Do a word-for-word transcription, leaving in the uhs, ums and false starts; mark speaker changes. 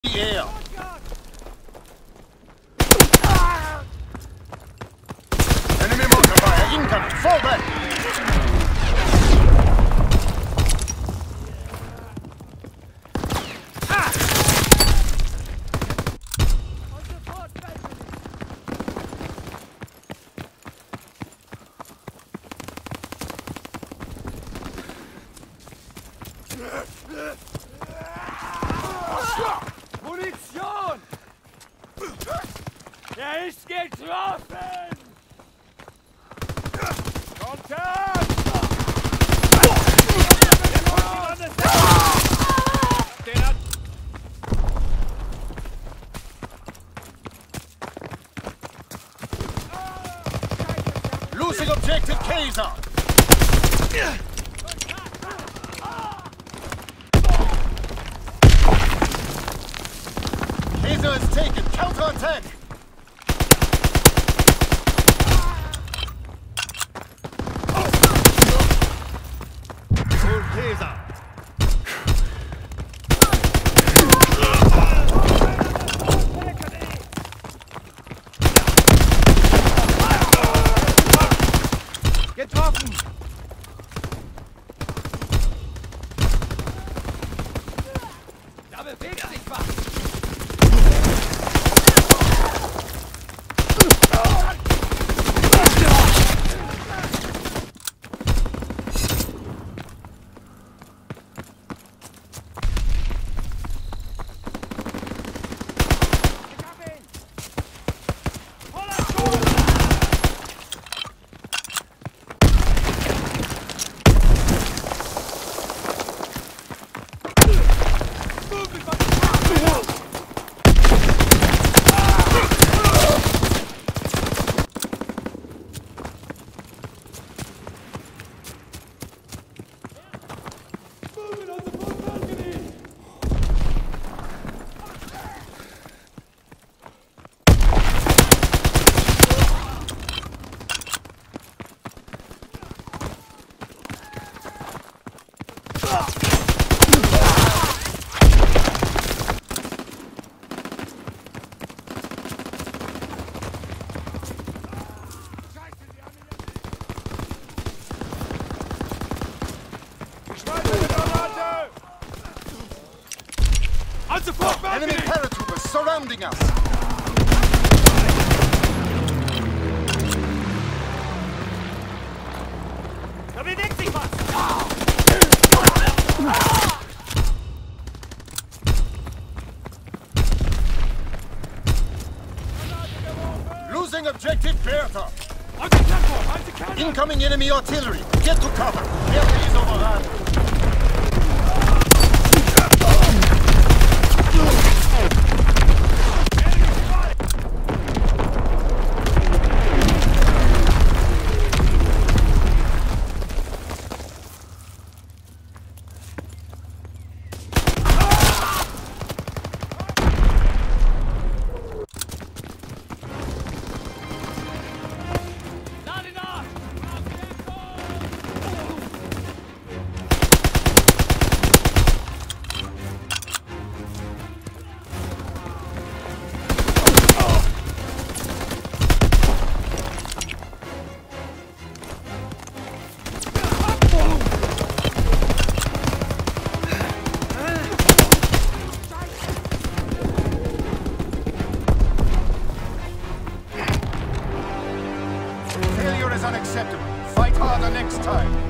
Speaker 1: the air. Enemy mortar fire incoming. Fall back.
Speaker 2: Munition! Der ist getroffen! Kontakt! Den hat...
Speaker 1: Losing objective Kaiser. Kaiser is taken. Counter-attack. Hold Kaiser.
Speaker 2: Getroffen! Da bewegt sich was!
Speaker 1: Enemy paratroopers surrounding us.
Speaker 2: Da bewegt sich was!
Speaker 1: Losing objective Bertha.
Speaker 2: On die Plattform! Halt die Kerne!
Speaker 1: Incoming enemy artillery. Get to cover. Bertha is overrun. Failure is unacceptable. Fight harder next time.